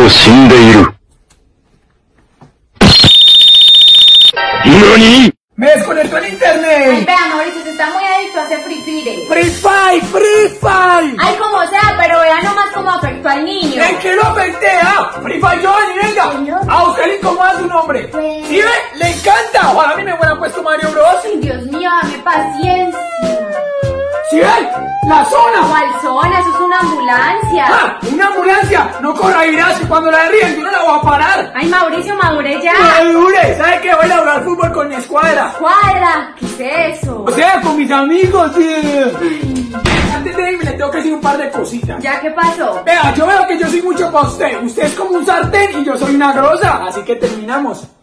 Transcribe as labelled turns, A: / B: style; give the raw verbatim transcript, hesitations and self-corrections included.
A: う死んでいる。何？
B: ¡Me desconectó el internet!
C: Ay, vea, Mauricio, se está muy adicto a hacer free fire.
B: ¡Free Fire! ¡Free Fire!
C: Ay, como sea, pero vea nomás cómo afectó al niño.
B: ¡En que lo afecté! ¡Ah! ¡Free Fire, Giovanni, venga! ¡A usted le incomoda su nombre!
C: Pues...
B: ¿Sí ve? ¡Le encanta! ¡Ojalá a mí me hubiera puesto Mario Bros!
C: Ay, Dios mío, dame paciencia.
B: ¿Sí ve? ¡La zona!
C: ¿Cuál zona? Eso es una ambulancia.
B: ¡Ah! ¡Una ambulancia! ¡No corra, irás! Y cuando la derriben, yo no la voy a parar.
C: Ay, Mauricio, madure ya.
B: ¡Madure! ¿Sabe qué? Voy a jugar fútbol con mi escuadra.
C: Cuadra, ¿qué es eso?
B: O sea, con mis amigos, sí. Antes de irme le tengo que decir un par de cositas.
C: ¿Ya qué pasó?
B: Vea, yo veo que yo soy mucho para usted. Usted es como un sartén y yo soy una grosa. Así que terminamos.